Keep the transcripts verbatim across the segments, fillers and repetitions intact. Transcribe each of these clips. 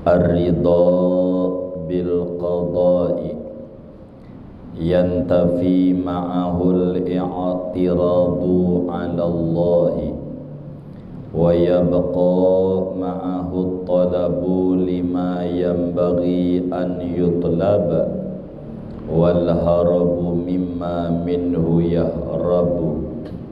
Ar-ridha bil qada'i yantafi ma'ahul i'tiradu 'ala Allahi wa yabqa ma'ahu talabu lima yanbaghi an yutlaba wal harabu mimma minhu yahrabu.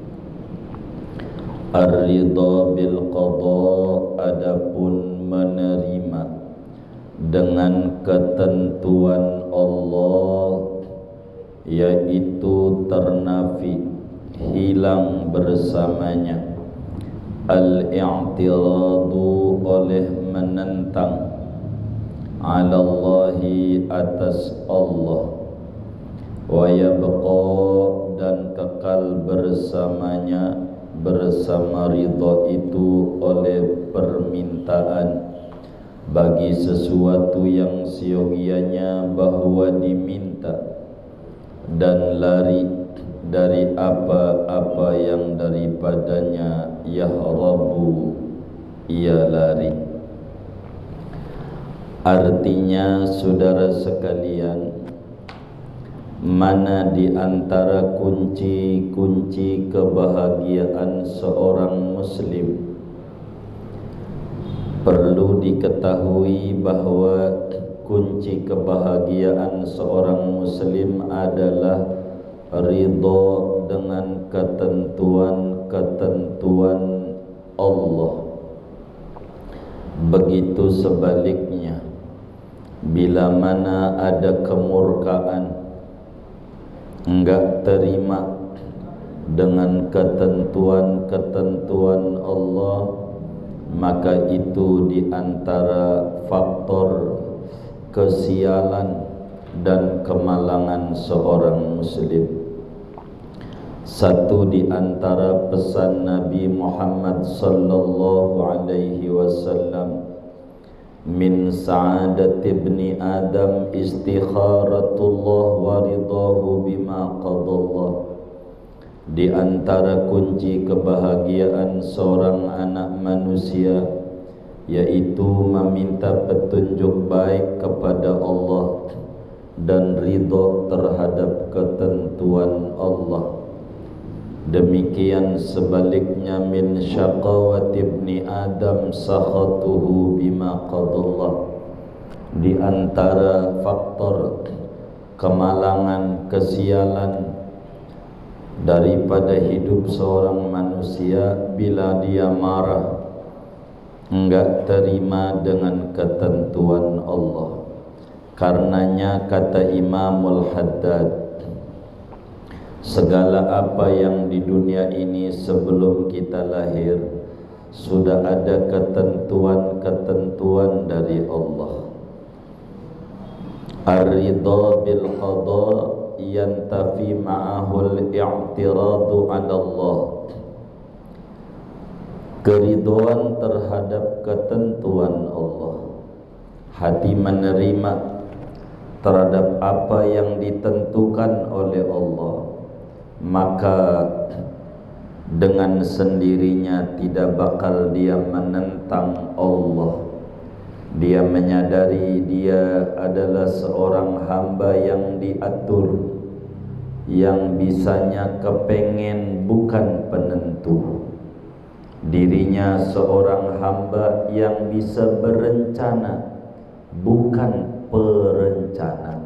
Ar-ridha bil qada' adapun menerima dengan ketentuan Allah, yaitu ternafi hilang bersamanya al-i'tiradu oleh menentang ala Allahi atas Allah, wa yabqa dan kekal bersamanya bersama ridha itu oleh permintaan bagi sesuatu yang siogianya bahwa diminta, dan lari dari apa-apa yang daripadanya yahrabu ia lari. Artinya, saudara sekalian, mana di antara kunci-kunci kebahagiaan seorang muslim? Perlu diketahui bahwa kunci kebahagiaan seorang muslim adalah ridha dengan ketentuan-ketentuan Allah. Begitu sebaliknya, bila mana ada kemurkaan, enggak terima dengan ketentuan-ketentuan Allah, maka itu di antara faktor kesialan dan kemalangan seorang muslim. Satu di antara pesan Nabi Muhammad sallallahu alaihi wasallam, min sa'adati ibni Adam istikharatullah wa ridahu bima qadallah. Di antara kunci kebahagiaan seorang anak manusia, yaitu meminta petunjuk baik kepada Allah dan ridha terhadap ketentuan Allah. Demikian sebaliknya, min syaqawati ibni Adam sakhatuhu bima qadallah. Di antara faktor kemalangan, kesialan daripada hidup seorang manusia, bila dia marah, enggak terima dengan ketentuan Allah. Karenanya kata Imamul Haddad, segala apa yang di dunia ini sebelum kita lahir sudah ada ketentuan-ketentuan dari Allah. Ar-ridha bil qada' yantafi ma'ahul i'tiradu 'ala Allah. Keridhaan terhadap ketentuan Allah, hati menerima terhadap apa yang ditentukan oleh Allah, maka dengan sendirinya tidak bakal dia menentang Allah. Dia menyadari dia adalah seorang hamba yang diatur, yang bisanya kepengen bukan penentu. Dirinya seorang hamba yang bisa berencana bukan perencana.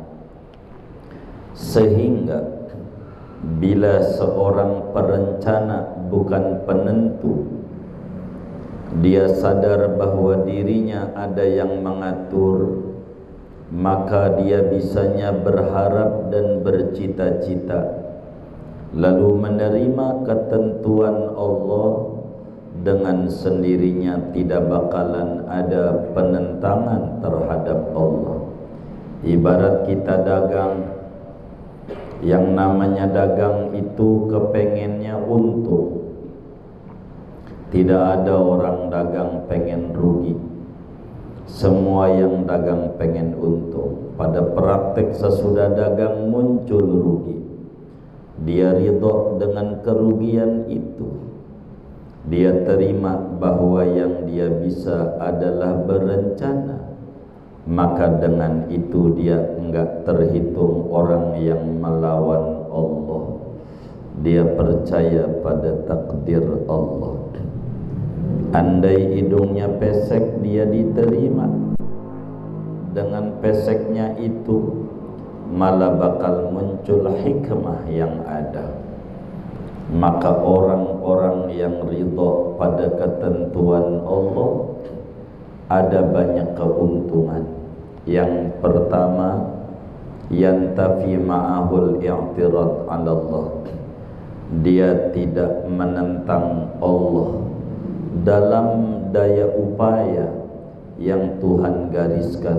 Sehingga bila seorang perencana bukan penentu, dia sadar bahwa dirinya ada yang mengatur, maka dia bisanya berharap dan bercita-cita, lalu menerima ketentuan Allah. Dengan sendirinya tidak bakalan ada penentangan terhadap Allah. Ibarat kita dagang, yang namanya dagang itu kepengennya untung. Tidak ada orang dagang pengen rugi. Semua yang dagang pengen untung. Pada praktek sesudah dagang muncul rugi, dia ridha dengan kerugian itu. Dia terima bahwa yang dia bisa adalah berencana, maka dengan itu dia enggak terhitung orang yang melawan Allah. Dia percaya pada takdir Allah. Andai hidungnya pesek, dia diterima. Dengan peseknya itu malah bakal muncul hikmah yang ada. Maka orang-orang yang ridho pada ketentuan Allah ada banyak keuntungan. Yang pertama, yantafi ma'ahul i'tirad 'ala Allah. Dia tidak menentang Allah dalam daya upaya yang Tuhan gariskan.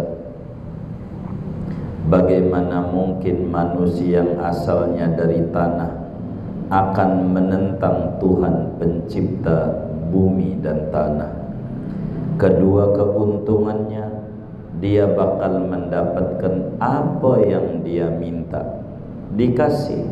Bagaimana mungkin manusia yang asalnya dari tanah akan menentang Tuhan pencipta bumi dan tanah? Kedua keuntungannya, dia bakal mendapatkan apa yang dia minta, dikasih.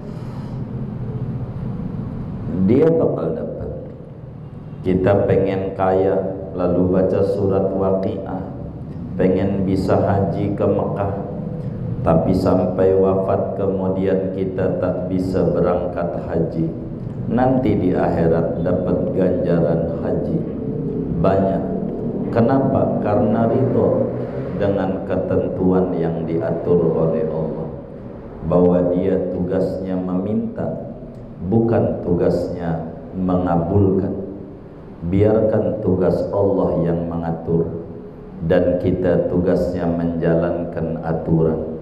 Dia bakal dapat. Kita pengen kaya, lalu baca surat Waqiah, pengen bisa haji ke Mekah, tapi sampai wafat kemudian kita tak bisa berangkat haji. Nanti di akhirat dapat ganjaran haji banyak. Kenapa? Karena ridho dengan ketentuan yang diatur oleh Allah, bahwa dia tugasnya meminta, bukan tugasnya mengabulkan. Biarkan tugas Allah yang mengatur, dan kita tugasnya menjalankan aturan.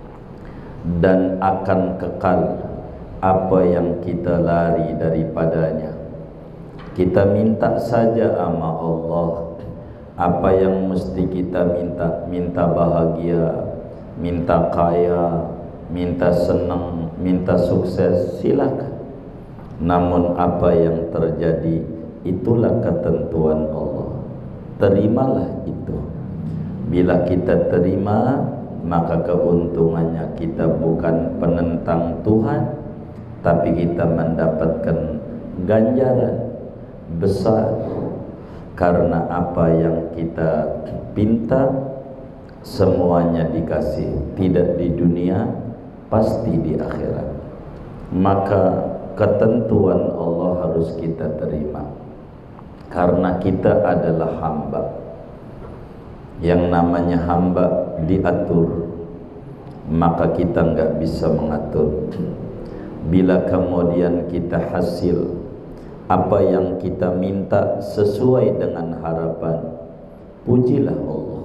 Dan akan kekal apa yang kita lari daripadanya. Kita minta saja sama Allah apa yang mesti kita minta. Minta bahagia, minta kaya, minta senang, minta sukses, silakan. Namun apa yang terjadi, itulah ketentuan Allah. Terimalah itu. Bila kita terima, maka keuntungannya kita bukan penentang Tuhan, tapi kita mendapatkan ganjaran besar. Karena apa yang kita pinta semuanya dikasih, tidak di dunia, pasti di akhirat. Maka ketentuan Allah harus kita terima, karena kita adalah hamba. Yang namanya hamba diatur, maka kita enggak bisa mengatur. Bila kemudian kita hasil apa yang kita minta sesuai dengan harapan, pujilah Allah.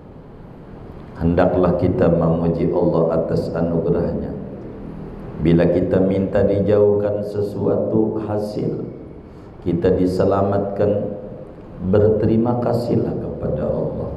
Hendaklah kita memuji Allah atas anugerahnya. Bila kita minta dijauhkan sesuatu hasil, kita diselamatkan, berterima kasihlah kepada Allah.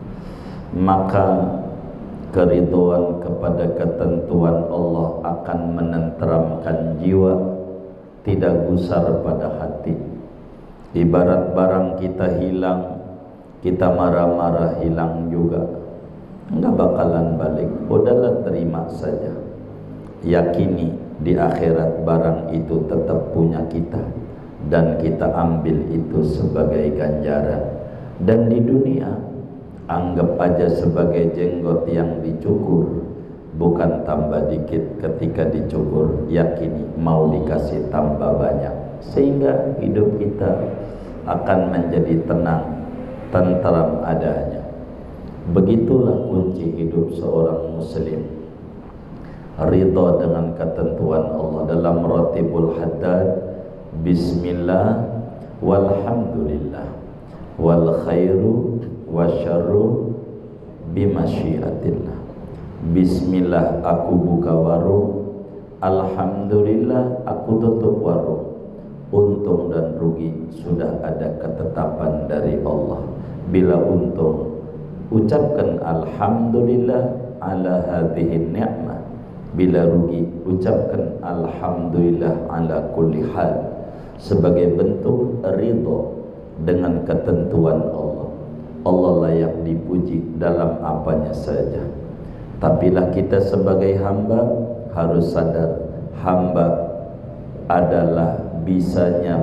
Maka keridhaan kepada ketentuan Allah akan menenteramkan jiwa, tidak gusar pada hati. Ibarat barang kita hilang, kita marah-marah hilang juga, enggak bakalan balik. Udahlah, terima saja. Yakini di akhirat barang itu tetap punya kita, dan kita ambil itu sebagai ganjaran. Dan di dunia, anggap aja sebagai jenggot yang dicukur, bukan tambah dikit ketika dicukur. Yakini mau dikasih tambah banyak, sehingga hidup kita akan menjadi tenang, tentram adanya. Begitulah kunci hidup seorang muslim, ridha dengan ketentuan Allah. Dalam Ratibul Haddad, bismillah walhamdulillah wal khairu wasyarru bimasyiatillah. Bismillah aku buka warung, alhamdulillah aku tutup warung. Untung dan rugi sudah ada ketetapan dari Allah. Bila untung, ucapkan alhamdulillah ala hadhihi ni'mah. Bila rugi, ucapkan alhamdulillah ala kulli hal, sebagai bentuk ridha dengan ketentuan Allah. Allah layak dipuji dalam apanya saja. Tapilah kita sebagai hamba harus sadar, hamba adalah bisanya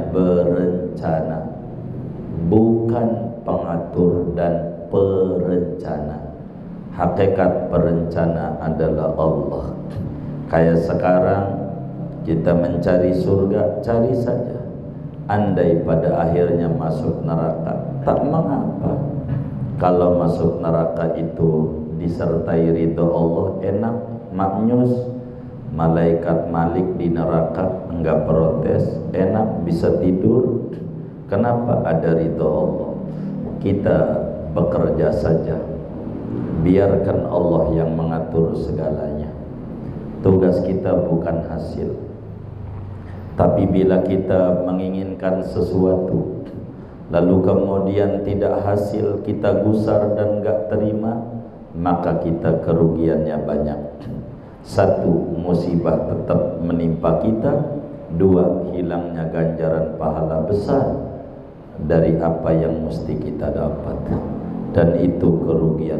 berencana, bukan pengatur dan perencana. Hakikat perencana adalah Allah. Kayak sekarang kita mencari surga, cari saja. Andai pada akhirnya masuk neraka, tak mengapa. Kalau masuk neraka itu disertai ridho Allah, enak, maknyus. Malaikat Malik di neraka enggak protes, enak, bisa tidur. Kenapa? Ada ridho Allah. Kita bekerja saja, biarkan Allah yang mengatur segalanya. Tugas kita bukan hasil. Tapi bila kita menginginkan sesuatu, lalu kemudian tidak hasil, kita gusar dan gak terima, maka kita kerugiannya banyak. Satu, musibah tetap menimpa kita. Dua, hilangnya ganjaran pahala besar dari apa yang mesti kita dapat. Dan itu kerugian